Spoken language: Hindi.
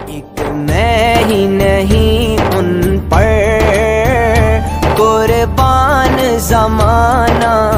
एक मैं ही नहीं उन पर कुर्बान ज़माना